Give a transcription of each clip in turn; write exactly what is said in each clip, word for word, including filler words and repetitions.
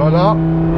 vois là.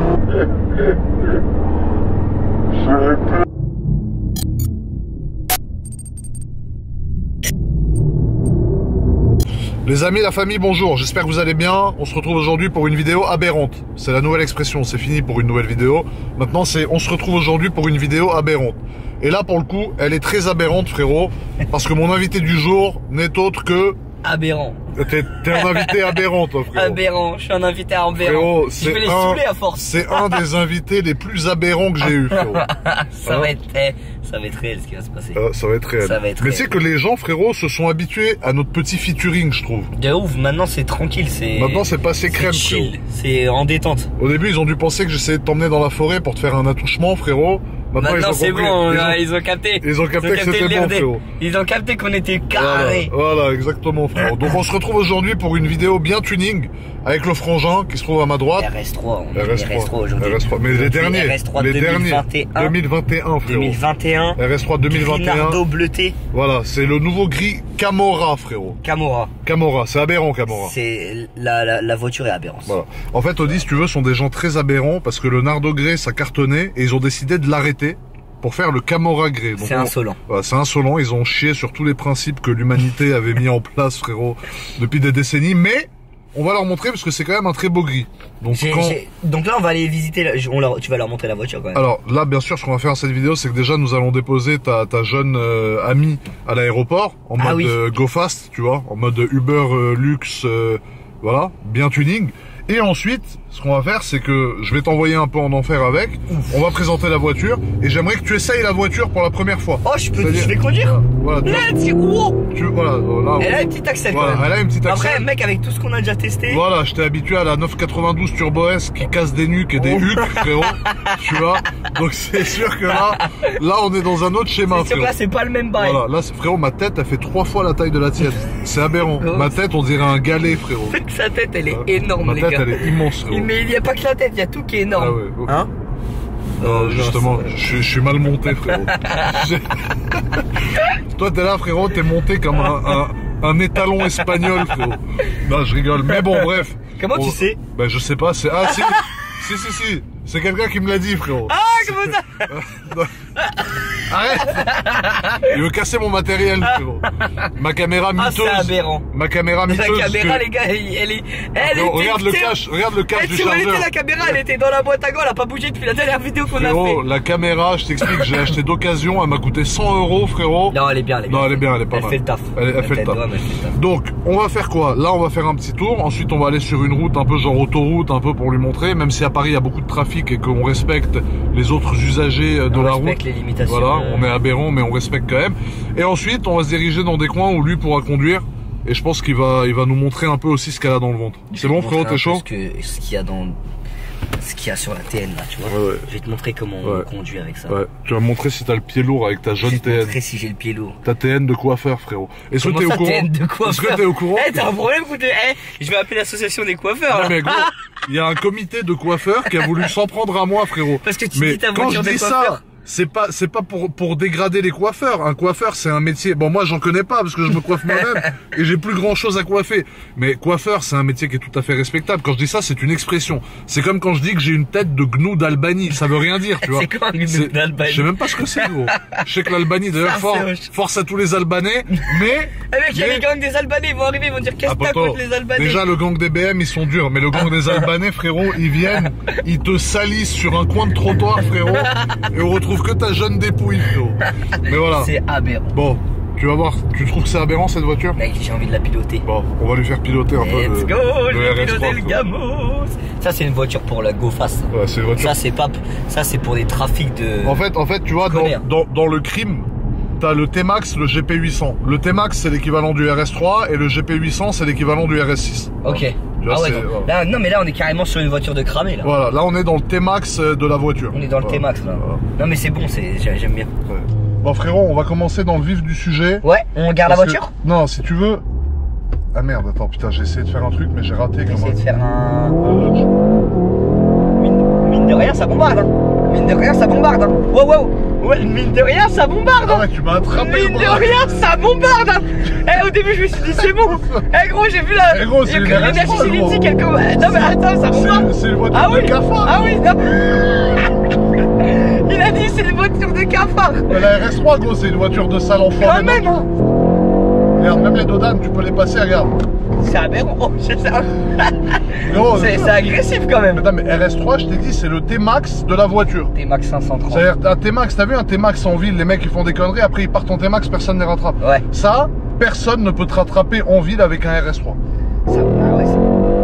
Les amis, la famille, bonjour, j'espère que vous allez bien. On se retrouve aujourd'hui pour une vidéo aberrante. C'est la nouvelle expression, c'est fini pour une nouvelle vidéo. Maintenant c'est on se retrouve aujourd'hui pour une vidéo aberrante. Et là pour le coup, elle est très aberrante frérot, parce que mon invité du jour n'est autre que... Aberrant. T'es un invité aberrant toi frérot. Aberrant, je suis un invité aberrant. Je vais les saouler à force. C'est un des invités les plus aberrants que j'ai eu frérot. Ça hein va être eh, ça va être réel ce qui va se passer. Euh, ça va être réel. Ça va être Mais réel. tu sais que les gens frérot se sont habitués à notre petit featuring je trouve. De ouf, maintenant c'est tranquille, c'est... Maintenant c'est passé crème frérot. C'est en détente. Au début ils ont dû penser que j'essayais de t'emmener dans la forêt pour te faire un attouchement frérot. Maintenant, Maintenant c'est bon, ils, là, ont... ils ont capté. Ils ont capté, ils ont capté que c'était bon frérot. Ils ont capté qu'on était carré. Voilà, voilà, exactement frérot. Donc on se retrouve aujourd'hui pour une vidéo bien tuning avec le frangin qui se trouve à ma droite. R S trois, on R S trois, R S trois aujourd'hui. R S trois, mais les derniers, R S trois les deux mille vingt et un. derniers, deux mille vingt et un frérot. deux mille vingt et un. R S trois deux mille vingt et un. Nardo bleuté. Voilà, c'est le nouveau gris Camorra frérot. Camorra. Camorra, c'est aberrant Camorra. C'est la, la, la voiture est aberrante. Voilà. En fait Audi si tu veux sont des gens très aberrants parce que le Nardo Grey ça cartonnait et ils ont décidé de l'arrêter pour faire le Camorra Grey. C'est insolent. Voilà, c'est insolent, ils ont chié sur tous les principes que l'humanité avait mis en place frérot depuis des décennies, mais on va leur montrer parce que c'est quand même un très beau gris. Donc, quand... Donc là on va aller visiter, la... on leur... tu vas leur montrer la voiture quand même. Alors là bien sûr ce qu'on va faire dans cette vidéo c'est que déjà nous allons déposer ta, ta jeune euh, amie à l'aéroport en mode ah oui. euh, go fast, tu vois, en mode Uber euh, luxe, euh, voilà, bien tuning. Et ensuite, ce qu'on va faire, c'est que je vais t'envoyer un peu en enfer avec. Ouf. On va présenter la voiture et j'aimerais que tu essayes la voiture pour la première fois. Oh, je peux, je vais conduire. Voilà. Let's go. Tu, voilà, là, elle a une petite accès. Voilà, elle a une petite accès. Après, mec, avec tout ce qu'on a déjà testé. Voilà, je t'ai habitué à la neuf quatre-vingt-douze Turbo S qui casse des nuques et des hucs, oh. frérot. Tu vois. Donc c'est sûr que là, là, on est dans un autre schéma. C'est sûr que là, c'est pas le même bail. Voilà, là, frérot, ma tête, elle fait trois fois la taille de la tienne. C'est aberrant. Oh. Ma tête, on dirait un galet, frérot. Sa tête, elle est énorme, ma les tête, gars. Elle est immense, frérot. Mais il n'y a pas que la tête, il y a tout qui est énorme. Ah ouais, okay. Hein? Euh, justement, je, je suis mal monté, frérot. Toi, t'es là, frérot, t'es monté comme un, un, un étalon espagnol, frérot. Non, je rigole. Mais bon, bref. Comment on... tu sais? Ben, je sais pas. C'est ah si, si, si, si. C'est quelqu'un qui me l'a dit, frérot. Ah, comment ça? Arrête! Il veut casser mon matériel, frérot. Ma caméra miteuse. Ah, c'est aberrant. Ma caméra miteuse. La caméra, que... les gars, elle est. Elle non, est regarde le cache, regarde le cache hey, du tu chargeur. la caméra, elle était dans la boîte à gants, elle a pas bougé depuis la dernière vidéo qu'on a fait. La caméra, je t'explique, j'ai acheté d'occasion, elle m'a coûté cent euros, frérot. Non, elle est bien, elle est bien. Non, elle est bien, elle est pas elle mal. Fait le taf. Elle, elle, elle fait le taf. Elle fait le taf. Donc, on va faire quoi? Là, on va faire un petit tour. Ensuite, on va aller sur une route un peu genre autoroute, un peu pour lui montrer. Même si à Paris, il y a beaucoup de trafic et qu'on respecte les autres usagers de on la route. route. Les limitations. Voilà, on est aberrant, mais on respecte quand même. Et ensuite, on va se diriger dans des coins où lui pourra conduire. Et je pense qu'il va, il va nous montrer un peu aussi ce qu'elle a dans le ventre. C'est bon, frérot, t'es chaud? Ce que, ce qu'il y a dans, ce qu'il y a sur la T N là, tu vois. Ouais, ouais. Je vais te montrer comment ouais. on conduit avec ça. Ouais. Tu vas me montrer si t'as le pied lourd avec ta jeune T N. Je vais te montrer si j'ai le pied lourd. Ta T N de coiffeur, frérot. Est-ce que t'es au courant? Est-ce que t'es au courant? Eh, t'as un problème, écoute, eh, je vais appeler l'association des coiffeurs. Non, mais gros, il y a un comité de coiffeurs qui a voulu s'en prendre à moi, frérot. Parce que tu mais dis ta quand voiture je de dis coiffeur. ça, c'est pas, c'est pas pour, pour dégrader les coiffeurs. Un coiffeur, c'est un métier. Bon, moi, j'en connais pas parce que je me coiffe moi-même et j'ai plus grand chose à coiffer. Mais coiffeur, c'est un métier qui est tout à fait respectable. Quand je dis ça, c'est une expression. C'est comme quand je dis que j'ai une tête de gnou d'Albanie. Ça veut rien dire, tu vois. C'est quoi un gnou d'Albanie? Je sais même pas ce que c'est, gros. Je sais que l'Albanie, d'ailleurs, for, force à tous les Albanais, mais. Eh mec, il y a les gangs des Albanais, ils vont arriver, ils vont dire qu'est-ce que t'as contre les Albanais? Déjà, le gang des B M, ils sont durs, mais le gang des Albanais, frérot, ils viennent, ils te salissent sur un coin de trottoir, frérot, et on retrouve que ta jeune dépouille, frérot. Mais voilà. C'est aberrant. Bon, tu vas voir, tu trouves que c'est aberrant cette voiture? Mec, j'ai envie de la piloter. Bon, on va lui faire piloter un Let's peu. Let's go, je vais piloter le gamos. Ça, c'est une voiture pour la go fast. Ouais, c'est une voiture. Ça, c'est pas, ça, c'est pour des trafics de. En fait, en fait, tu vois, dans, dans, dans le crime, t'as le T-Max, le G P huit cents. Le T-Max, c'est l'équivalent du R S trois et le G P huit cents, c'est l'équivalent du R S six. Ok. Vois, ah ouais, non. Là, non, mais là, on est carrément sur une voiture de cramé, là. Voilà, là, on est dans le T-Max de la voiture. On est dans le voilà. T-Max, là. Voilà. Non, mais c'est bon, j'aime bien. Ouais. Bon, frérot, on va commencer dans le vif du sujet. Ouais, on garde la voiture que... Non, si tu veux. Ah merde, attends, putain, j'ai essayé de faire un truc, mais j'ai raté. J'ai essayé de faire un. un mine, mine de rien, ça bombarde, hein. Mine de rien, ça bombarde. Hein. Wow, wow. Ouais, mine de rien, ça bombarde. Ah ouais, tu m'as attrapé. Mine de rien, ça bombarde. Hein. Eh, au début, je me suis dit, c'est bon. Eh, gros, j'ai vu la. Eh, gros, c'est l'énergie cinétique. Elle... Non, mais attends, ça bombarde. C'est une voiture ah, de oui. cafard. Ah oui, non. Il a dit, c'est une voiture de cafard. Mais la R S trois, gros, c'est une voiture de sale enfant. Quand même. Hein. Regarde, même les Dodan, tu peux les passer, regarde. C'est aberrant. Oh, c'est ça. C'est agressif quand même. Non, mais R S trois, je t'ai dit, c'est le T-Max de la voiture. T-Max cinq cent trente. C'est-à-dire, un T-Max, t'as vu un T-Max en ville, les mecs ils font des conneries, après ils partent en T-Max, personne ne les rattrape. Ouais. Ça, personne ne peut te rattraper en ville avec un R S trois. Ça, ah ouais,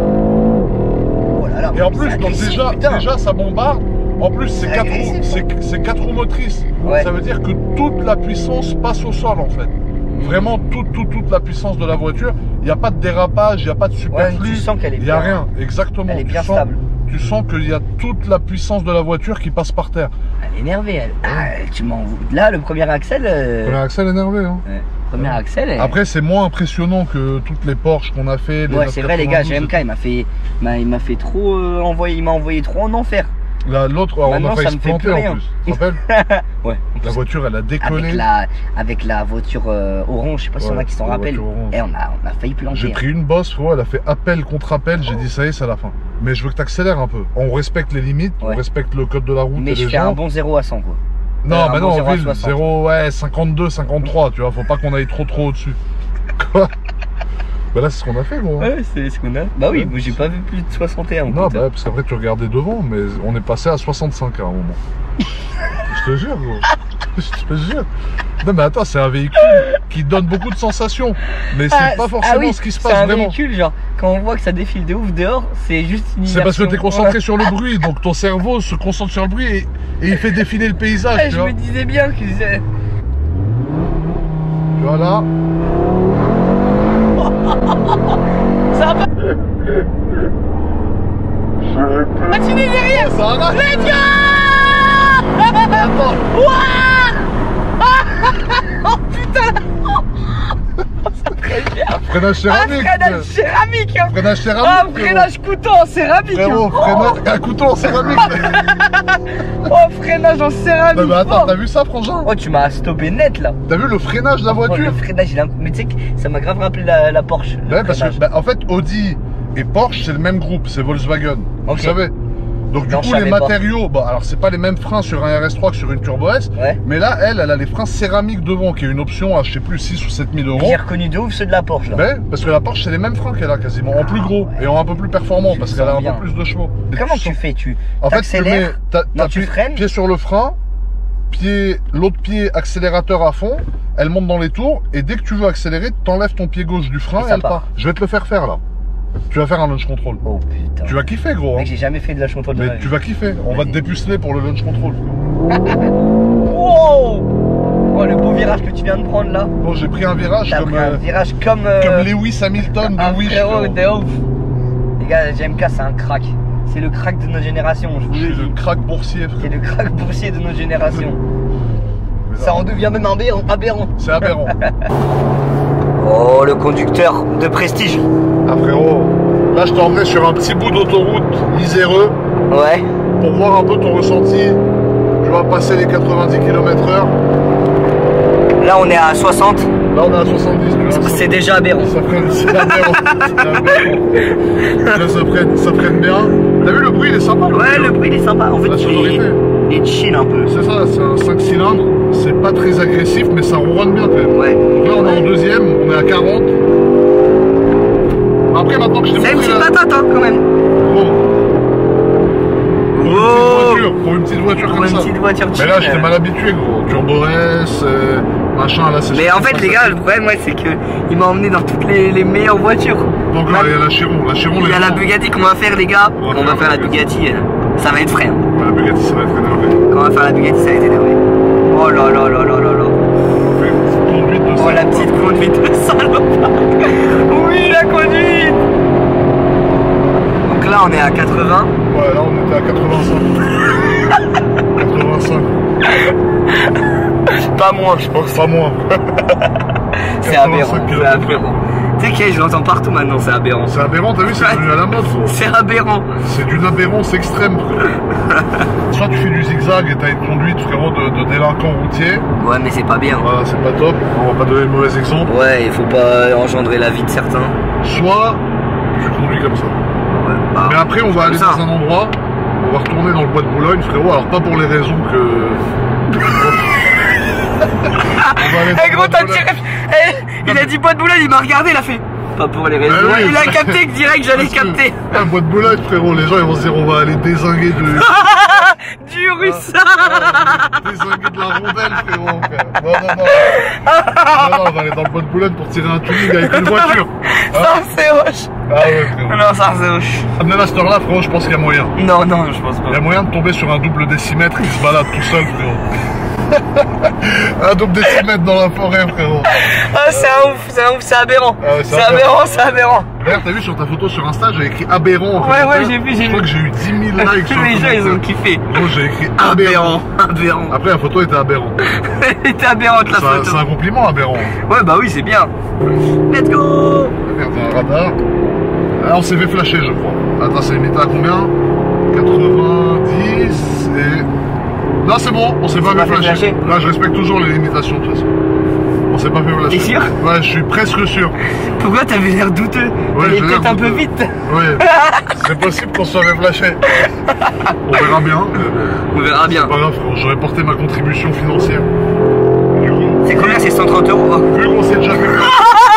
oh là là. Et en plus, donc déjà, déjà, ça bombarde. En plus, c'est quatre roues, quatre roues motrices. Ouais. Ça veut dire que toute la puissance passe au sol en fait. Vraiment toute, toute, toute la puissance de la voiture. Il n'y a pas de dérapage, il n'y a pas de superflu. Ouais, tu sens qu'elle est Il n'y a rien, exactement. Elle est bien tu sens, stable. Tu sens qu'il y a toute la puissance de la voiture qui passe par terre. Elle est énervée, elle. Ah, tu m'en là, le premier axel. Euh... Le premier axel énervé, hein. Ouais. Premier axel. Elle... Après, c'est moins impressionnant que toutes les Porsche qu'on a fait. Les ouais, c'est vrai, les gars. G M K, il m'a fait, il m'a fait trop euh, envoyer, il m'a envoyé trop en enfer. L'autre, on a failli se planter en plus. Tu te rappelles? Ouais. La voiture, elle a décollé. Avec la, avec la voiture euh, orange, je sais pas si ouais, on a qui s'en rappellent. Et on a, on a failli planter. J'ai pris une bosse, frérot, elle a fait appel contre appel. J'ai dit ça y est, c'est la fin. Mais je veux que tu accélères un peu. On respecte les limites, ouais. On respecte le code de la route. Mais et je les fais gens. un bon zéro à cent quoi. Non, mais non, en ville, zéro, ouais, cinquante-deux, cinquante-trois, tu vois, faut pas qu'on aille trop trop au-dessus. Quoi? Bah là c'est ce qu'on a fait gros. Ouais c'est ce qu'on a. Bah oui, ouais, j'ai pas vu plus de soixante et un. Non bah parce qu'après tu regardais devant, mais on est passé à soixante-cinq à un moment. Je te jure gros. Je te jure. Non mais attends, c'est un véhicule qui donne beaucoup de sensations. Mais c'est ah, pas forcément ah oui, ce qui se passe vraiment. C'est un véhicule genre, quand on voit que ça défile de ouf dehors, c'est juste une C'est parce que t'es concentré ouais. sur le bruit, donc ton cerveau se concentre sur le bruit et, et il fait défiler le paysage. Ouais, tu je vois. me disais bien que c'est... Voilà. Ça va pas. Patiné derrière. Ça arrache. Let's go. Attends. Oh putain. Ça traîne bien. Freinage céramique. Ah, freinage céramique. Freinage céramique. Ah, freinage couteau en céramique. Frérot, freinage, un couteau en céramique. Oh, freinage en céramique. Non mais attends, t'as vu ça, frangin? Oh, tu m'as stoppé net là. T'as vu le freinage de la voiture? Oh, le freinage, il a un coup. Mais tu sais que ça m'a grave rappelé la, la Porsche. Ouais, parce que, bah, en fait, Audi et Porsche, c'est le même groupe, c'est Volkswagen. Okay. Vous savez? Donc du non, coup les matériaux, bon alors c'est pas les mêmes freins sur un R S trois que sur une Turbo S, ouais. Mais là elle, elle a les freins céramiques devant qui est une option à je sais plus six ou sept mille euros. J'ai reconnu de ouf ceux de la Porsche là. Ben, parce que la Porsche c'est les mêmes freins qu'elle a quasiment, en plus gros et en un peu plus performant parce qu'elle a un bien. peu plus de chevaux. Et comment tu, tu fais tu En fait tu mets ta, non, ta tu pied, freines pied sur le frein, pied l'autre pied accélérateur à fond, elle monte dans les tours et dès que tu veux accélérer, t'enlèves ton pied gauche du frein et, et elle part. part. Je vais te le faire faire là. Tu vas faire un launch control. Oh putain. Tu vas kiffer gros. Mec, j'ai jamais fait de launch control. Mais tu vas kiffer. On va te dépuceler pour le launch control. Wow. Oh le beau virage que tu viens de prendre là. Bon j'ai pris un virage comme. Pris un euh, virage comme. Euh... Comme Lewis Hamilton de ah, Wish. Frérot, de ouf. Les gars, G M K c'est un crack. C'est le crack de notre génération. Je vous le dis. Le crack boursier frère. C'est le crack boursier de notre génération. Ça en devient même aberrant. aberrant. C'est aberrant. Oh le conducteur de prestige. Ah frérot. Là, je t'ai emmené sur un petit bout d'autoroute miséreux. Ouais. Pour voir un peu ton ressenti. Tu vas passer les quatre-vingt-dix kilomètres heure. Là, on est à soixante. Là, on est à soixante-dix. C'est déjà aberrant. Ça freine, c'est aberrant. Là, ça freine, ça freine bien. T'as vu le bruit, il est sympa. Ouais, le bruit, il est sympa. En fait, il est, il est chill un peu. C'est ça, c'est un cinq cylindres. C'est pas très agressif, mais ça ronronne bien quand même. Ouais. Donc là, on est en deuxième, on est à quarante. Après, maintenant que je t'ai montré. C'est une petite patate, hein, quand même. Bon. Pour, oh. une voiture, pour une petite voiture pour comme une ça. Petite voiture mais là, j'étais mal habitué, gros. Turbo S, euh, machin, là, c'est. Mais en fait, les gars, le problème, ouais, c'est que il m'a emmené dans toutes les, les meilleures voitures. Donc là, il y a la Chiron. La Chiron, il y a la Bugatti qu'on va faire, les gars. On va, on va faire, faire la Bugatti. Bugatti. Ça va être frais. Hein. Ouais, la Bugatti, ça va être énervé. Quand on va faire la Bugatti, ça va être énervé. Oh là là là là là là. Oh, la petite conduite de salopard. Oui, la conduite. Donc là, on est à quatre-vingts. Ouais, là, on était à quatre-vingt-cinq. quatre-vingt-cinq. Pas moins, je pense. Pas moins. C'est aberrant. C'est aberrant. Tu sais que je l'entends partout maintenant, c'est aberrant. C'est aberrant, t'as vu, c'est devenu à la mode. C'est aberrant. C'est d'une aberrance extrême. Soit tu fais du zigzag et t'as une conduite, frérot, de, de délinquant routier. Ouais, mais c'est pas bien. Voilà, c'est pas top. On va pas donner de mauvais exemples. Ouais, il faut pas engendrer la vie de certains. Soit tu conduis comme ça. Ouais, bah, mais après, on va aller ça. dans un endroit, on va retourner dans le bois de Boulogne, frérot. Alors, pas pour les raisons que. Eh hey, gros, t'as tiré. Hey, il a dit bois de Boulogne, il m'a regardé, il a fait. Pas pour les raisons. Ouais, il a capté que direct j'allais capter. Un bois de Boulogne, frérot, les gens ils vont se dire on va aller dézinguer de. Du russe. Ah, dézinguer de la rondelle, frérot. Frère. Non, non, non. Non, non, on va aller dans le bois de Boulogne pour tirer un tuning avec une voiture. Ça c'est hoche. Ah ouais, frérot. Non, ça c'est hoche. Même à cette heure-là, frérot, je pense qu'il y a moyen. Non, non, je pense pas. Il y a moyen de tomber sur un double décimètre qui se balade tout seul, frérot. Un double décimètre dans la forêt, frérot. Ah, c'est un ouf, c'est un ouf, c'est aberrant. Ah ouais, c'est aberrant, c'est aberrant. D'ailleurs, t'as vu sur ta photo sur Insta, j'ai écrit aberrant. Ouais, ouais, j'ai vu, j'ai vu. Je crois que j'ai eu dix mille likes sur les gens, ils ont kiffé. Moi, j'ai écrit aberrant. Aberrant. Après, la photo était aberrante. Elle était aberrante, la photo. C'est un compliment, aberrant. Ouais, bah oui, c'est bien. Let's go. Regarde, un radar. Ah, on s'est fait flasher, je crois. Attends, c'est limité à combien? quatre-vingt-dix et... Non, c'est bon, on s'est pas, pas fait flasher. flasher. Là, je respecte toujours les limitations de toute façon. On s'est pas fait flasher. T'es sûr? Ouais, je suis presque sûr. Pourquoi t'avais l'air douteux? Ouais, t'allais peut-être un peu vite. Ouais, c'est possible qu'on se soit fait flasher. On verra bien. On verra bien. C'est pas grave, j'aurais porté ma contribution financière. Du coup. C'est combien? C'est cent trente euros. Vu qu'on s'est déjà fait flasher.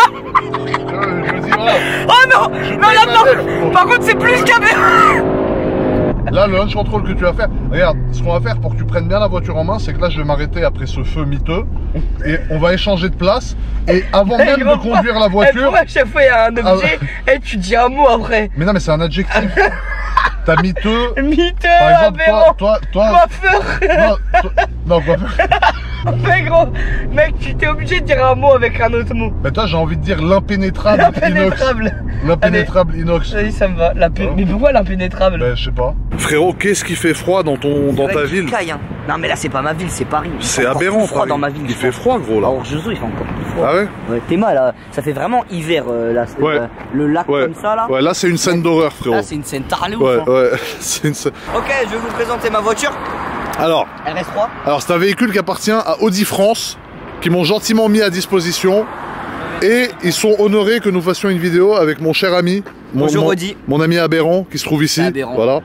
Je me dis, voilà. Oh non! Non, là, non! Par contre, c'est plus qu'aberrant! Là, le launch control que tu vas faire, regarde, ce qu'on va faire pour que tu prennes bien la voiture en main, c'est que là, je vais m'arrêter après ce feu miteux et on va échanger de place. Et avant même de conduire la voiture. À chaque fois, il y a un objet et tu dis un mot après. Mais non, mais c'est un adjectif. T'as miteux. Miteux, par exemple, aberrant. Toi, toi, toi. Coiffeur. Non, toi, non, coiffeur. Mais gros, mec, tu t'es obligé de dire un mot avec un autre mot. Mais toi, j'ai envie de dire l'impénétrable inox. L'impénétrable. L'impénétrable inox. Oui, ça me va. Mais pourquoi l'impénétrable? Ben, je sais pas. Frérot, qu'est-ce qui fait froid dans ton, dans ta ville? Caille, hein. Non, mais là, c'est pas ma ville, c'est Paris. C'est aberrant. Froid dans ma ville. Il fait froid, gros là. Alors, je il fait encore plus froid. Ah ouais? Ouais, t'es mal là. Ça fait vraiment hiver euh, là. Ouais. Euh, le lac ouais. comme ça là. Ouais, là, c'est une scène d'horreur, frérot. Là, c'est une scène tarlouf. Ouais, hein. ouais. C'est une scène. Ok, je vais vous présenter ma voiture. Alors, R S trois. Alors c'est un véhicule qui appartient à Audi France, qui m'ont gentiment mis à disposition. Et ils sont honorés que nous fassions une vidéo avec mon cher ami, mon, Bonjour mon, Audi. mon ami Aberrant, qui se trouve ici. Aberrant. Voilà.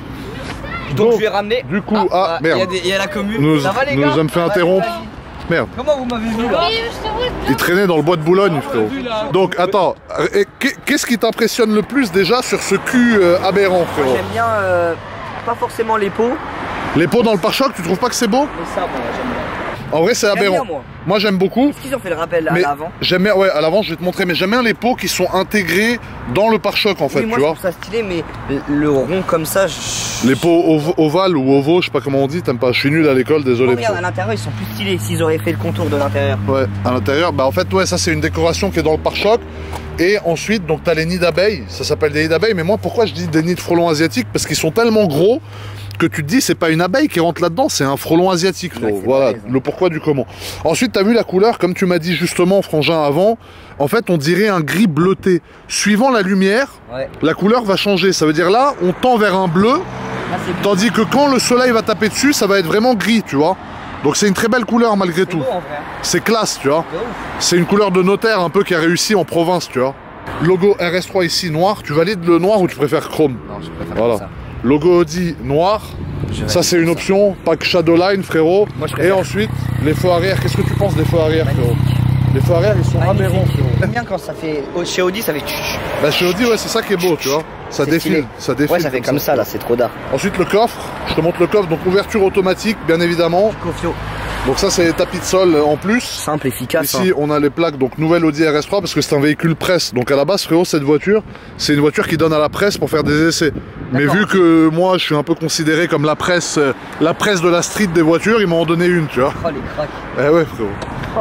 Donc, Donc je vais ramener. Du coup, ah, ah merde. Il y, y a la commune. Nous, Ça va, les nous gars sommes fait interrompre. Merde. Comment vous m'avez vu là? Il traînait dans le bois de Boulogne, frérot. Donc attends, qu'est-ce qui t'impressionne le plus déjà sur ce cul euh, aberrant, frérot? J'aime bien, euh, pas forcément les pots. Les pots dans le pare-choc, tu trouves pas que c'est beau? Mais ça, bon, j'aime bien. En vrai, c'est aberrant. Bien, moi, moi j'aime beaucoup. Est-ce qu'ils ont fait le rappel à l'avant? J'aime bien, ouais, à l'avant, je vais te montrer, mais j'aime bien les pots qui sont intégrés dans le pare-choc en fait, oui, moi, tu vois. Je trouve ça stylé, mais le rond comme ça. Je... Les pots ov ovales ou ovaux, je sais pas comment on dit, t'aimes pas, je suis nul à l'école, désolé. Oh, regarde, à l'intérieur, ils sont plus stylés s'ils auraient fait le contour de l'intérieur. Ouais, à l'intérieur, bah en fait, ouais, ça c'est une décoration qui est dans le pare-choc. Et ensuite, donc t'as les nids d'abeilles, ça s'appelle des nids d'abeilles, mais moi pourquoi je dis des nids de frelons asiatiques? Parce qu'ils sont tellement gros que tu te dis c'est pas une abeille qui rentre là-dedans, c'est un frelon asiatique. Ouais, voilà pareil, le pourquoi du comment. Ensuite t'as vu la couleur, comme tu m'as dit justement Frangin avant, en fait on dirait un gris bleuté. Suivant la lumière, ouais. La couleur va changer, ça veut dire là on tend vers un bleu, là, tandis que quand le soleil va taper dessus ça va être vraiment gris, tu vois. Donc c'est une très belle couleur malgré tout. C'est classe, tu vois. C'est une couleur de notaire un peu qui a réussi en province, tu vois. Logo R S trois ici noir, tu valides le noir ou tu préfères chrome? Non, je préfère voilà. Ça. Logo Audi noir, ça c'est une option, ça. Pas que Shadowline frérot. Moi, et ensuite les feux arrière, qu'est-ce que tu penses des feux arrière frérot? Les feux arrière ils sont aberrants. J'aime bien quand ça fait, chez Audi ça fait tch. Bah chez Audi ouais c'est ça qui est beau tu vois, ça défile, ça défile. Ouais ça fait comme ça, ça là, c'est trop d'art. Ensuite le coffre, je te montre le coffre, donc ouverture automatique bien évidemment. Confio. Donc ça c'est les tapis de sol en plus. Simple, efficace. Ici hein. On a les plaques, donc nouvelle Audi R S trois parce que c'est un véhicule presse. Donc à la base frérot cette voiture, c'est une voiture qui donne à la presse pour faire des essais. Mais vu que moi je suis un peu considéré comme la presse, euh, la presse de la street des voitures, ils m'en ont donné une tu vois. Oh les cracks. Eh ouais frérot. Oh.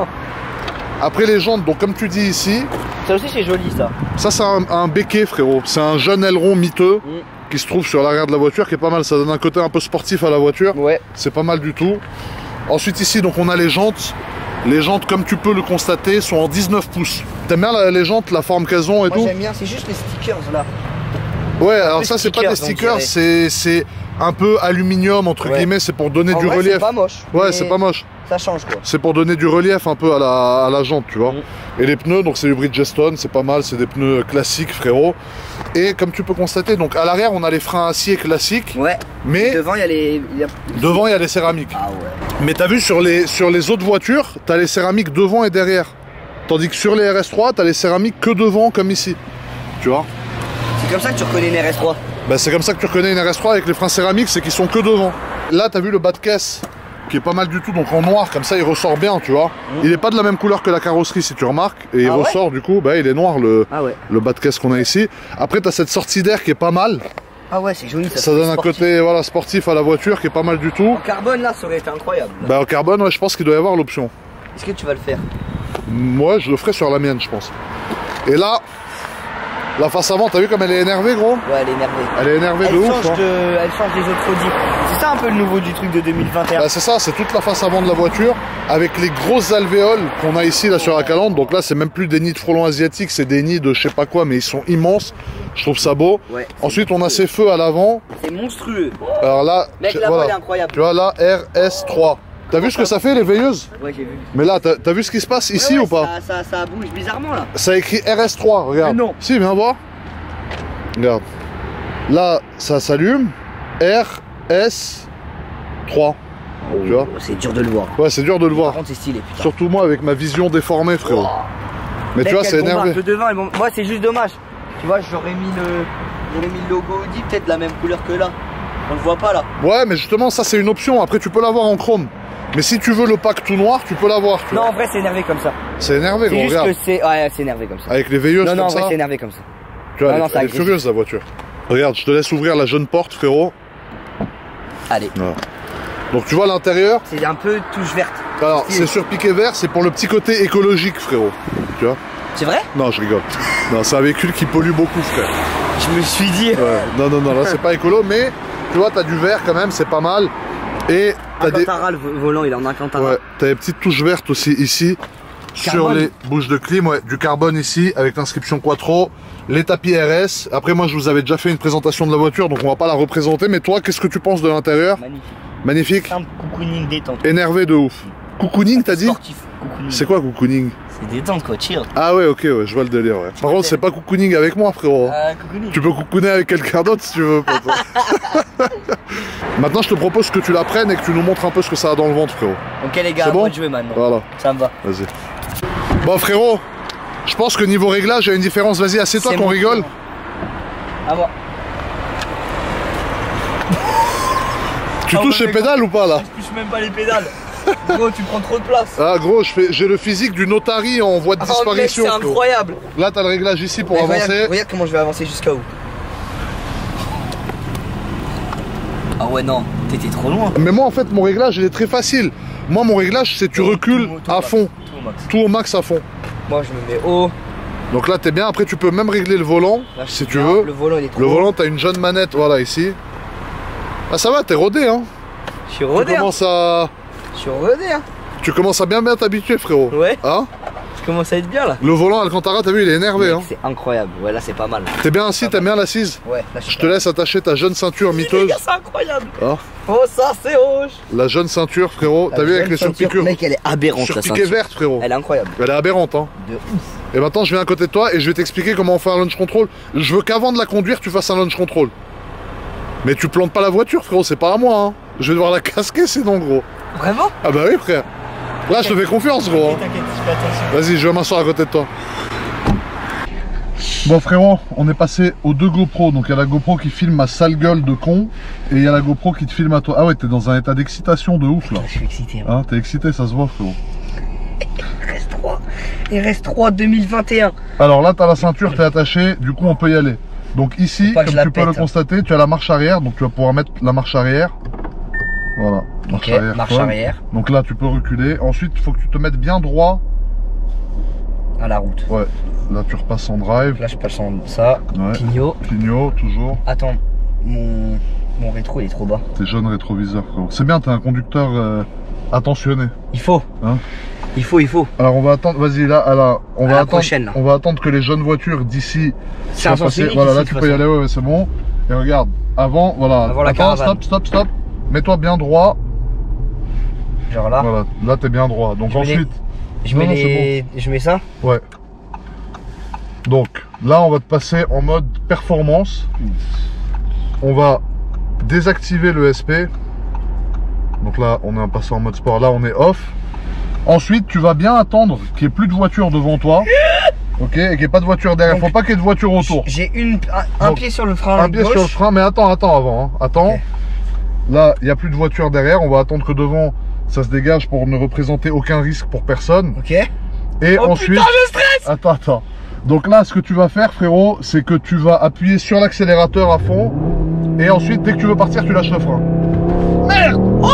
Après les jantes, donc comme tu dis ici. Ça aussi c'est joli ça. Ça c'est un, un béquet frérot, c'est un jeune aileron miteux. Mm. Qui se trouve sur l'arrière de la voiture, qui est pas mal, ça donne un côté un peu sportif à la voiture. Ouais. C'est pas mal du tout. Ensuite ici donc on a les jantes Les jantes, comme tu peux le constater, sont en dix-neuf pouces. T'aimes bien la, les jantes, la forme qu'elles ont et Moi, tout? j'aime bien, c'est juste les stickers là. Ouais, alors ça c'est pas des stickers, c'est un peu aluminium entre ouais. guillemets, c'est pour donner en du vrai, relief. C'est pas moche. Ouais, c'est pas moche. Ça change quoi. C'est pour donner du relief un peu à la, à la jante, tu vois. Mmh. Et les pneus, donc c'est du Bridgestone, c'est pas mal, c'est des pneus classiques, frérot. Et comme tu peux constater, donc à l'arrière on a les freins acier classiques. Ouais. Mais devant il y a les. Y a... Devant il y a les céramiques. Ah ouais. Mais t'as vu sur les sur les autres voitures, t'as les céramiques devant et derrière. Tandis que sur les R S trois, t'as les céramiques que devant, comme ici. Tu vois. C'est comme ça que tu reconnais une R S trois. Bah c'est comme ça que tu reconnais une R S trois avec les freins céramiques, c'est qu'ils sont que devant. Là t'as vu le bas de caisse qui est pas mal du tout, donc en noir, comme ça il ressort bien, tu vois. Mmh. Il est pas de la même couleur que la carrosserie si tu remarques, et il ah ressort ouais du coup, bah il est noir le, ah ouais. le bas de caisse qu'on a ici. Après t'as cette sortie d'air qui est pas mal. Ah ouais, c'est joli. Ça, ça donne sportif. Un côté voilà, sportif à la voiture qui est pas mal du tout. En carbone là, ça aurait été incroyable. Là. Bah en carbone, ouais, je pense qu'il doit y avoir l'option. Est-ce que tu vas le faire? Moi je le ferai sur la mienne, je pense. Et là, la face avant, t'as vu comme elle est énervée, gros? Ouais, elle est énervée. Elle est énervée elle de change ouf. Hein. De... Elle change des autres Audi. C'est ça un peu le nouveau du truc de deux mille vingt et un. Bah c'est ça, c'est toute la face avant de la voiture avec les grosses alvéoles qu'on a ici là sur la calandre. Donc là, c'est même plus des nids de frelons asiatiques, c'est des nids de je sais pas quoi, mais ils sont immenses. Je trouve ça beau. Ouais, ensuite, on a ces feux à l'avant. C'est monstrueux. Alors là, mec, la voilà. voile est incroyable. Tu vois là, R S trois. T'as vu ce que ça fait les veilleuses? Ouais, j'ai vu. Mais là, t'as vu ce qui se passe ici ouais, ouais, ou pas? ça, ça, ça bouge bizarrement là. Ça a écrit R S trois, regarde. Mais non. Si, viens voir. Regarde. Là, ça s'allume. R S trois. Oh, tu vois? C'est dur de le voir. Ouais, c'est dur de le voir. Par contre, c'est stylé, putain. Surtout moi avec ma vision déformée, frérot. Oh. Mais mec, tu vois, c'est énervé. Le devant, bon... Moi, c'est juste dommage. Tu vois, j'aurais mis le, j'aurais mis le logo Audi peut-être de la même couleur que là. On le voit pas là. Ouais, mais justement, ça c'est une option. Après, tu peux l'avoir en chrome. Mais si tu veux le pack tout noir, tu peux l'avoir. Non, vois. En vrai, c'est énervé comme ça. C'est énervé, gros, regarde. C'est ouais, c'est énervé comme ça. Avec les veilleuses non, comme non, ça. Non, en vrai, c'est énervé comme ça. Tu vois, non, elle, non, elle est furieuse la voiture. Regarde, je te laisse ouvrir la jeune porte, frérot. Allez. Voilà. Donc tu vois l'intérieur. C'est un peu touche verte. Alors, c'est sur piqué vert, c'est pour le petit côté écologique, frérot. Tu vois. C'est vrai? Non, je rigole. Non, c'est un véhicule qui pollue beaucoup, frère. Je me suis dit. Ouais. Non, non, non, là c'est pas écolo, mais tu vois, t'as du vert quand même, c'est pas mal. Et t'as des. Alcantara, le volant, il est en Alcantara. Ouais, t'as des petites touches vertes aussi ici. Carbone. Sur les bouches de clim, ouais, du carbone ici, avec l'inscription Quattro. Les tapis R S. Après, moi, je vous avais déjà fait une présentation de la voiture, donc on va pas la représenter. Mais toi, qu'est-ce que tu penses de l'intérieur? Magnifique. Magnifique. Simple cocooning détente. Énervé de ouf. Cocooning, t'as dit? Sportif. C'est quoi cocooning? C'est détente quoi, chill. Ah ouais, ok, ouais, je vois le délire, ouais. Par contre, c'est pas cocooning avec moi, frérot. Euh, cocooning. Tu peux cocooner avec quelqu'un d'autre si tu veux. Maintenant, je te propose que tu la prennes et que tu nous montres un peu ce que ça a dans le ventre, frérot. Ok les gars, bon, moi de jouer maintenant. Voilà. Ça me va. Vas-y. Bon, frérot, je pense que niveau réglage, il y a une différence. Vas-y, assieds-toi qu'on rigole. À moi. Tu oh, touches les pédales ou pas là? Je touche même pas les pédales. Gros, tu prends trop de place. Ah gros, j'ai le physique du notari en voie de oh, disparition. C'est incroyable. Là, t'as le réglage ici pour Mais avancer. Regarde, regarde comment je vais avancer jusqu'à où. Ah ouais, non, t'étais trop loin. Mais moi, en fait, mon réglage, il est très facile. Moi, mon réglage, c'est tu tout, recules tout, tout à fond. Tout au, max. tout au max à fond. Moi, je me mets haut. Donc là, t'es bien. Après, tu peux même régler le volant, là, si tu bien. veux. Le volant, il est trop Le haut. volant, t'as une jeune manette, voilà, ici. Ah, ça va, t'es rodé, hein. Je suis rodé. Tu commences à... Je suis rodé, hein. Tu commences à bien bien t'habituer, frérot. Ouais. Hein? Je commence à être bien, là. Le volant Alcantara, t'as vu, il est énervé, mec, hein. C'est incroyable. Ouais, là, c'est pas mal. T'es bien assis, t'aimes bien l'assise? Ouais, là, je, je te laisse attacher ta jeune ceinture miteuse. C'est incroyable. Hein? Oh, ça, c'est rouge. La jeune ceinture, frérot. T'as vu avec les surpiqûres? Mec, elle est aberrante, la surpiquée verte, frérot. Elle est incroyable. Elle est aberrante, hein. De ouf. Et maintenant, je viens à côté de toi et je vais t'expliquer comment on fait un launch control. Je veux qu'avant de la conduire, tu fasses un launch control. Mais tu plantes pas la voiture, frérot, c'est pas à moi, hein. Je vais devoir la casquer, sinon, gros. Vraiment? Ah bah oui, frère. Là, je te fais confiance, gros. Hein. T'inquiète, je fais attention. Vas-y, je vais m'asseoir à côté de toi. Bon, frérot, on est passé aux deux GoPro. Donc, il y a la GoPro qui filme ma sale gueule de con. Et il y a la GoPro qui te filme à toi. Ah ouais, t'es dans un état d'excitation de ouf, là. Je suis excité. Hein, t'es excité, ça se voit, frérot. R S trois. R S trois deux mille vingt et un. Alors là, t'as la ceinture, t'es attaché. Du coup, on peut y aller. Donc ici, comme tu peux le constater, tu as la marche arrière. Donc, tu vas pouvoir mettre la marche arrière. Voilà, marche okay, arrière. Marche arrière. Donc là, tu peux reculer. Ensuite, il faut que tu te mettes bien droit. À la route. Ouais, là tu repasses en drive. Là je passe en ça. Ouais. Clignot. Clignot, toujours. Attends, mon, mon rétro il est trop bas. T'es jeune rétroviseur, frérot. C'est bien, t'es un conducteur euh, attentionné. Il faut. Hein? Il faut, il faut. Alors on va attendre, vas-y là, là, on à va la attendre, prochaine, on va attendre que les jeunes voitures d'ici soient passées. Voilà, là tu peux y aller, ouais, ouais c'est bon. Et regarde, avant, voilà, avant la attends, caravane. stop, stop, stop. Mets-toi bien droit. Genre là. Voilà, là t'es bien droit. Donc je ensuite, mets les... je, mets non, les... bon. je mets ça. Ouais. Donc là, on va te passer en mode performance. On va désactiver le S P. Donc là, on est passé en mode sport. Là, on est off. Ensuite, tu vas bien attendre qu'il n'y ait plus de voiture devant toi. Ok, et qu'il n'y ait pas de voiture derrière. Donc, faut pas qu'il y ait de voiture autour. J'ai une un, un Donc, pied sur le frein. Un pied gauche. sur le frein, mais attends, attends avant. Hein. Attends. Okay. Là, il n'y a plus de voiture derrière. On va attendre que devant, ça se dégage pour ne représenter aucun risque pour personne. Ok. Et oh, ensuite. Putain, je stresse. Attends, attends. Donc là, ce que tu vas faire, frérot, c'est que tu vas appuyer sur l'accélérateur à fond. Et ensuite, dès que tu veux partir, tu lâches le frein. Merde. Oh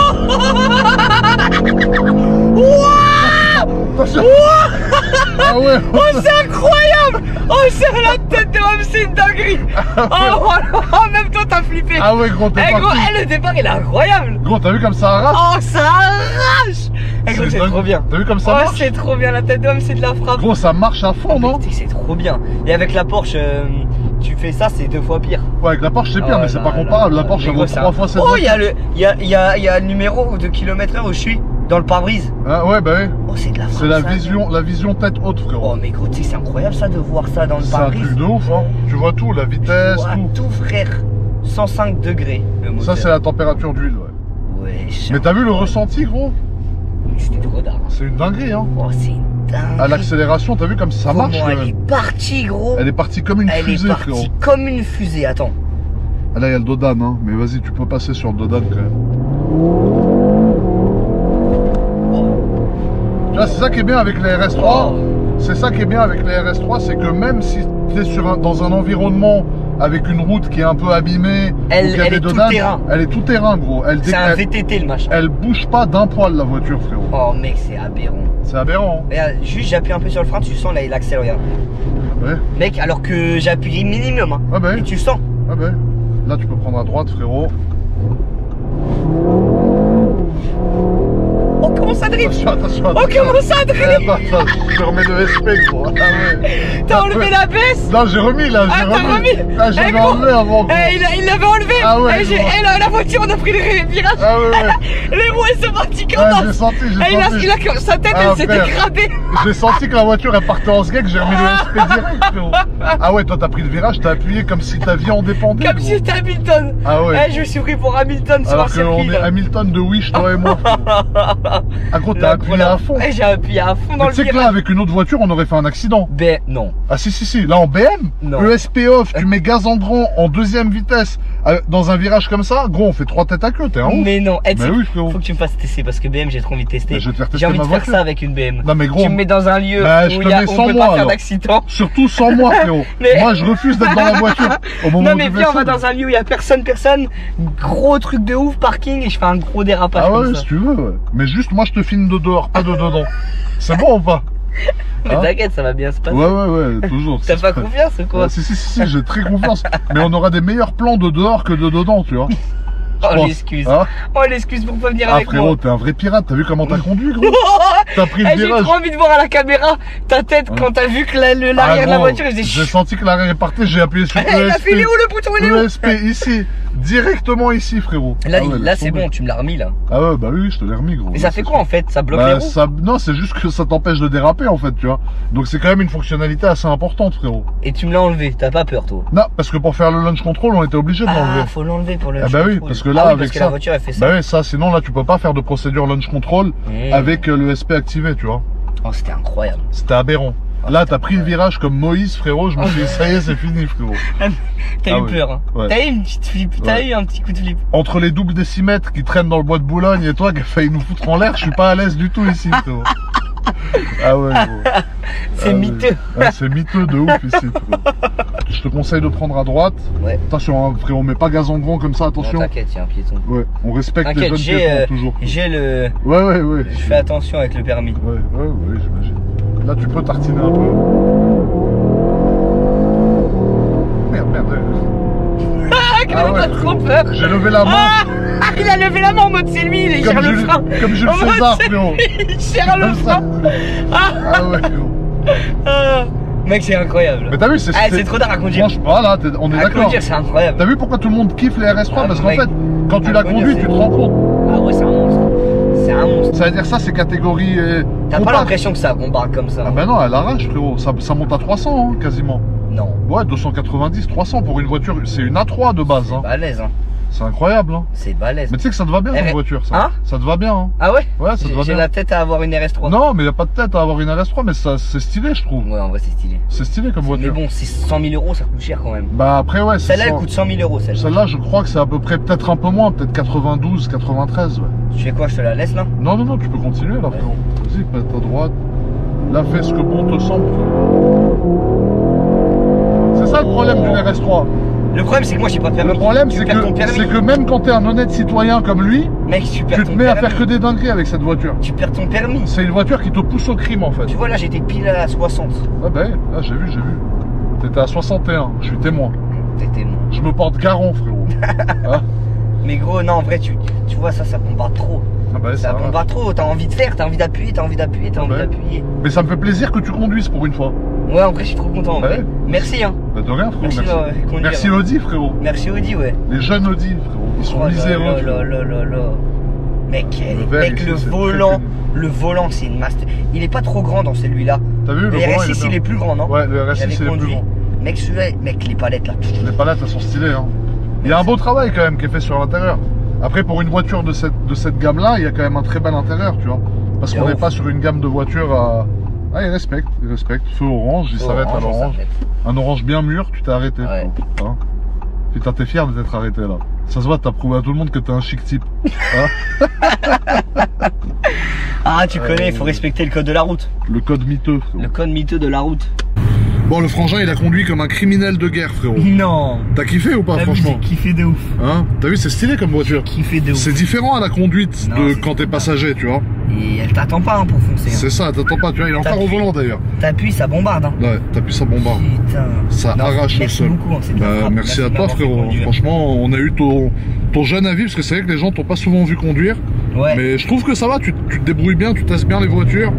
ah ouais. Oh c'est incroyable. Oh c'est la tête de homme, c'est une dinguerie. Ah ouais. Oh, oh, oh même toi t'as flippé. Ah ouais gros, t'es eh, gros, eh, le départ il est incroyable. Gros, t'as vu comme ça arrache? Oh ça arrache. Eh, gros, c'est trop bien. T'as vu comme ça oh, marche? C'est trop bien, la tête d'homme c'est de la frappe. Gros, ça marche à fond, oh, non? C'est trop bien. Et avec la Porsche, euh, tu fais ça, c'est deux fois pire. Ouais, avec la Porsche c'est pire, oh, mais c'est pas comparable. La Porsche ça vaut trois fois cette. Oh, il y a le, il y a, il y a, il y a le numéro de kilomètre heure où je suis. Dans le pare-brise. Ah ouais bah oui. Oh c'est de la C'est la vision, la vision tête haute frérot. Oh mais gros tu sais c'est incroyable ça de voir ça dans le pare-brise. C'est un truc de ouf hein. Tu vois tout, la vitesse, tu vois tout. tout frère. cent cinq degrés le moteur. Ça c'est la température d'huile ouais. Ouais. Mais t'as vu le ressenti gros? C'était trop dingue. C'est une dinguerie hein. Oh c'est une dinguerie. À l'accélération t'as vu comme ça Comment marche. elle est partie gros. Elle est partie comme une elle fusée est partie frérot. comme une fusée, attends. Là il y a le Dodan hein. Mais vas-y tu peux passer sur le Dodan quand même. Tu vois, c'est ça qui est bien avec les R S trois. Oh. C'est ça qui est bien avec les R S trois, c'est que même si tu es sur un, dans un environnement avec une route qui est un peu abîmée, elle, elle est tout terrain. Elle est tout terrain, gros. C'est un V T T le machin. Elle bouge pas d'un poil la voiture, frérot. Oh mec, c'est aberrant. C'est aberrant. Hein. Regarde, juste j'appuie un peu sur le frein, tu sens là, il accélère, regarde. Ouais. Mec, alors que j'appuie minimum. Hein. Ah bah. Et tu sens. Ah bah. Là, tu peux prendre à droite, frérot. Oh comment ça drift. Attention, attention, attention. Oh comment ça drift. Attends, attends, je remets le S P gros. Ah ouais. T'as enlevé la baisse. Non j'ai remis là, j'ai ah, remis. remis. Ah j'avais eh, enlevé avant. Eh, il l'avait enlevé. Ah ouais. Eh, eh, la, la voiture on a pris le virage. Ah ouais, ouais. Les roues elles sont parties comme ah, ça. J'ai senti, j'ai eh, senti. Il a, il a, sa tête ah, elle s'est dégradée. J'ai senti que la voiture elle partait en skate, que j'ai remis le S P direct frérot. Ah ouais toi t'as pris le virage, t'as appuyé comme si ta vie en dépendait. Comme si c'était Hamilton. Ah ouais. Eh, je me suis pris pour Hamilton sur alors un que circuit. On est Hamilton de Wish toi et moi. Ah gros t'as appuyé à fond. Eh, j'ai appuyé à fond dans le virage. Tu sais que là avec une autre voiture on aurait fait un accident. Ben non. Ah si si si, là en B M, non. E S P off, tu mets gaz en grand en deuxième vitesse dans un virage comme ça, gros on fait trois têtes à queue, t'es un ouf. Mais non, eh, mais oui, frérot. Faut que tu me fasses tester parce que B M j'ai trop envie de tester. Je vais te faire tester j'ai envie ma de voiture. faire ça avec une B M. Non mais gros. Tu me mets dans un lieu bah, où il y a, on peut pas faire d'accident. Surtout sans moi frérot. Mais... Moi je refuse d'être dans la voiture au moment non mais où viens on va dans un lieu où il y a personne, personne, gros truc de ouf, parking et je fais un gros dérapage. Ah ouais comme si ça. tu veux ouais. Mais juste moi je te filme de dehors, pas de dedans. C'est bon ou pas? Mais hein t'inquiète, ça va bien se passer. Ouais, ouais, ouais, toujours. T'as pas confiance ou quoi? ah, Si, si, si, si j'ai très confiance. Mais on aura des meilleurs plans de dehors que de dedans, tu vois. Oh l'excuse. Hein oh l'excuse pour pas venir ah, avec frérot, moi. T'es un vrai pirate, t'as vu comment t'as conduit gros? T'as pris le hey, virage. J'ai trop envie de voir à la caméra ta tête hein quand t'as vu que l'arrière la, ah, de la voiture faisait. J'ai senti que l'arrière est parti, j'ai appuyé sur hey, le il a filé où le bouton? Il est où? E S P ici, directement ici frérot. Là, ah ouais, là c'est bon, tu me l'as remis là. Ah ouais bah oui je te l'ai remis gros. Mais ça fait quoi en fait? Ça bloque bah, les roues ça... Non c'est juste que ça t'empêche de déraper en fait tu vois. Donc c'est quand même une fonctionnalité assez importante frérot. Et tu me l'as enlevé, t'as pas peur toi? Non parce que pour faire le launch control on était obligé de l'enlever. Ah faut l'enlever pour le launch control. Ah bah oui parce que là ah, oui, avec parce que ça. La voiture elle fait ça. Bah oui ça sinon là tu peux pas faire de procédure launch control mmh. avec le S P activé tu vois. Oh c'était incroyable. C'était aberrant. Oh, là t'as pris le virage comme Moïse frérot, je me suis dit ça y est c'est fini frérot. T'as ah, eu oui. peur hein. Ouais. T'as eu une petite flip, t'as ouais. eu un petit coup de flip. Entre les doubles décimètres qui traînent dans le bois de Boulogne et toi qui a failli nous foutre en l'air, je suis pas à l'aise du tout ici frérot. Ah ouais c'est ah, miteux. Ouais. Ah, c'est miteux de ouf ici frérot. Je te conseille de prendre à droite. Ouais. Attention hein, frérot, on met pas gaz en grand comme ça, attention. T'inquiète, il y a un piéton. Ouais, on respecte les jeunes piétons euh, toujours. J'ai le... Ouais ouais ouais. Je fais attention avec le permis. Ouais ouais ouais j'imagine. Là tu peux tartiner un peu. Merde merde. Ah, ah ouais, trop peur. J'ai levé la main. Ah Il a levé la main en mode c'est lui, il gère le frein. Comme Jules César, frérot. Il gère le frein. Ah ouais, frérot. Ah, mec, c'est incroyable. Mais t'as vu, c'est ah, c'est trop tard à conduire. Voilà, on est d'accord. À conduire, c'est incroyable. T'as vu pourquoi tout le monde kiffe les R S trois? Ah, parce qu'en mec, fait, quand tu la conduis, tu te rends compte. Ah ouais, c'est un monstre. C'est un monstre. Ça veut dire ça, c'est catégorie. Euh, T'as pas l'impression que ça bombarde comme ça? Ah bah non, elle arrache, frérot. Ça, ça monte à trois cents, hein, quasiment. Non. Ouais, deux cent quatre-vingt-dix, trois cents pour une voiture. C'est une A trois de base. Hein. Balèze, hein. C'est incroyable, hein. C'est balèze. Mais tu sais que ça te va bien, cette voiture, ça. Hein? Ça te va bien, hein. Ah ouais? Ouais, ça te va bien. J'ai la tête à avoir une R S trois. Non, mais y a pas de tête à avoir une R S trois, mais ça, c'est stylé, je trouve. Ouais, en vrai, c'est stylé. C'est stylé comme voiture. Mais bon, c'est cent mille euros, ça coûte cher quand même. Bah après, ouais, c'est celle-là, elle coûte cent mille euros, celle-là. Celle-là, je crois que c'est à peu près, peut-être un peu moins, peut-être quatre-vingt-douze, quatre-vingt-treize, ouais. Tu fais quoi? Je te la laisse là? Non, non, non, tu peux continuer là, frérot. Vas-y, pète à droite. Là, fais ce que bon te semble. C'est ça le problème d'une R S trois. Le problème, c'est que moi, j'ai pas de permis. Le problème, c'est que, que même quand t'es un honnête citoyen comme lui, mec, tu, perds tu te ton mets permis. à faire que des dingueries avec cette voiture. Tu perds ton permis. C'est une voiture qui te pousse au crime, en fait. Tu vois, là, j'étais pile à soixante. Ah bah, là, j'ai vu, j'ai vu. T'étais à soixante et un, je suis témoin. T'es témoin. Je me porte garant, frérot. Hein? Mais gros, non, en vrai, tu, tu vois, ça, ça bombarde trop. Ah bah, ça bombarde trop, t'as envie de faire, t'as envie d'appuyer, t'as envie d'appuyer, t'as ah envie bah. d'appuyer. Mais ça me fait plaisir que tu conduises pour une fois. Ouais, en vrai, je suis trop content, en bah vrai. Ouais. Merci, hein. Bah de rien, frérot. Merci, Merci, euh, conduire, merci hein. Audi, frérot. Merci Audi, ouais. Les jeunes Audi, frérot. Ils sont oh miséreux. là là là là là. Mec, le, mec, ici, le volant, le volant, c'est une master. Il est pas trop grand dans celui-là. T'as vu, le, le volant, R S six, il, il est plus grand, non? Ouais, le R S six, il est plus grand. Mec, celui-là, mec, les palettes là. Les palettes, elles sont stylées, hein. Il y a un beau travail quand même qui est fait sur l'intérieur. Après, pour une voiture de cette, de cette gamme-là, il y a quand même un très bel intérieur, tu vois. Parce qu'on n'est pas sur une gamme de voitures à... Ah, il respecte, il respecte. Feu orange, il s'arrête à l'orange. Un orange bien mûr, tu t'es arrêté. Ouais. Hein. Putain, t'es fier de t'être arrêté là. Ça se voit, t'as prouvé à tout le monde que t'es un chic type. Hein. Ah, tu connais, il faut respecter le code de la route. Le code miteux, frérot. Le code miteux de la route. Bon, le frangin, il a conduit comme un criminel de guerre, frérot. Non. T'as kiffé ou pas, franchement? J'ai kiffé de ouf. Hein? T'as vu, c'est stylé comme voiture. J'ai kiffé de ouf. C'est différent à la conduite non, de quand t'es passager, tu vois. Et elle t'attend pas hein, pour foncer. Hein. C'est ça, elle t'attend pas, tu vois. Il est encore au volant d'ailleurs. T'appuies, ça bombarde. Hein. Ouais, t'appuies, ça bombarde. Putain. Ça non, arrache le sol. Beaucoup, hein, bah, merci, merci à toi, frérot. Franchement, on a eu ton, ton jeune avis, parce que c'est vrai que les gens t'ont pas souvent vu conduire. Ouais. Mais je trouve que ça va, tu, tu te débrouilles bien, tu testes bien les voitures.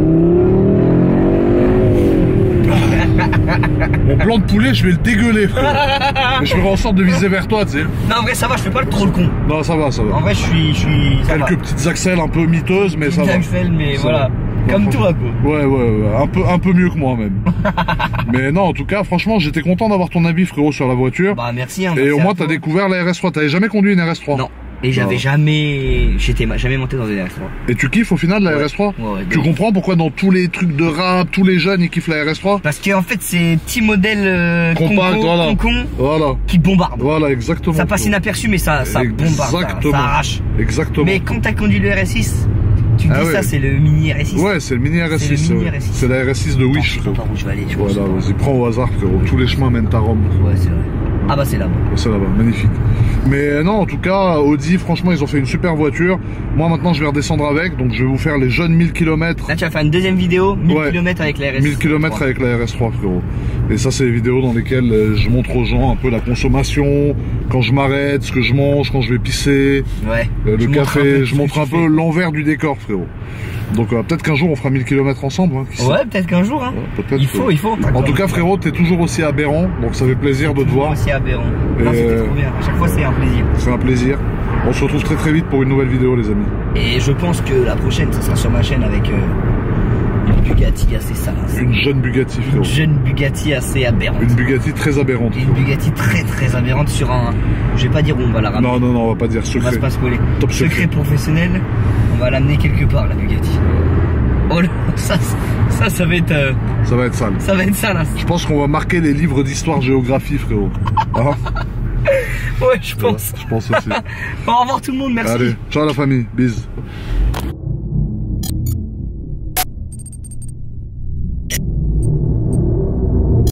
Mon plan de poulet, je vais le dégueuler, frérot. Mais je ferai en sorte de viser vers toi, tu sais. Non, en vrai, ça va, je fais pas le trop le con. Non, ça va, ça va. En vrai, je suis. Je suis ça Quelques va. petites axelles un peu miteuses, mais petites ça va. axelles, mais ça voilà. Va. Comme non, toi, quoi. Ouais, ouais, ouais. Un peu, un peu mieux que moi, même. Mais non, en tout cas, franchement, j'étais content d'avoir ton avis, frérot, sur la voiture. Bah, merci. Hein, Et au moins, t'as découvert la R S trois. T'avais jamais conduit une R S trois? Non. Et j'avais jamais. J'étais jamais monté dans une R S trois. Et tu kiffes au final la ouais. R S trois? Ouais, ouais, tu comprends pourquoi dans tous les trucs de rap, tous les jeunes ils kiffent la R S trois? Parce qu'en fait c'est petit modèle euh, compact, voilà. Con, con, voilà. qui bombarde. Voilà, exactement. Ça passe inaperçu mais ça, ça bombarde, ça, ça arrache. Exactement. Mais quand t'as conduit le R S six, tu te ah dis ouais. ça c'est le mini R S six. Ouais, c'est le mini R S six. C'est la R S six de Wish. Je sais pas où je vais aller. Tu voilà, vas-y, prends au hasard, frérot. Tous les chemins mènent à Rome. Ouais, c'est vrai. Ah bah c'est là-bas. C'est là-bas, magnifique. Mais non, en tout cas, Audi, franchement, ils ont fait une super voiture. Moi, maintenant, je vais redescendre avec. Donc, je vais vous faire les jeunes mille kilomètres. Là, tu vas faire une deuxième vidéo, mille ouais. kilomètres avec la R S six. mille kilomètres avec la R S trois, frérot. Et ça, c'est les vidéos dans lesquelles je montre aux gens un peu la consommation, quand je m'arrête, ce que je mange, quand je vais pisser. Ouais. Euh, le café, je montre un peu l'envers du décor, frérot. Donc euh, peut-être qu'un jour on fera mille kilomètres ensemble. Hein, ouais, peut-être qu'un jour. Hein. Ouais, il faut, que... il faut. En tout cas, frérot, t'es toujours aussi aberrant, donc ça fait plaisir de te voir. Aussi aberrant. Et... Non, c'était trop bien. À chaque fois, c'est un plaisir. C'est un plaisir. On se retrouve très très vite pour une nouvelle vidéo, les amis. Et je pense que la prochaine, ça sera sur ma chaîne avec euh, une Bugatti assez sale. Une jeune Bugatti, frérot. Une jeune Bugatti assez aberrante. Une Bugatti très aberrante. Une Bugatti très très aberrante sur un. Je vais pas dire où on va la ramener. Non, non, non, on va pas dire secret. On va pas spoiler. Top secret. Secret professionnel. On va l'amener quelque part, la Bugatti. Oh là, ça, ça, ça va être. Euh, ça va être sale. Ça va être sale. Hein. Je pense qu'on va marquer les livres d'histoire-géographie, frérot. Hein? Ouais, je pense. Ouais, je pense aussi. Bon, au revoir tout le monde, merci. Allez, ciao la famille, bisous.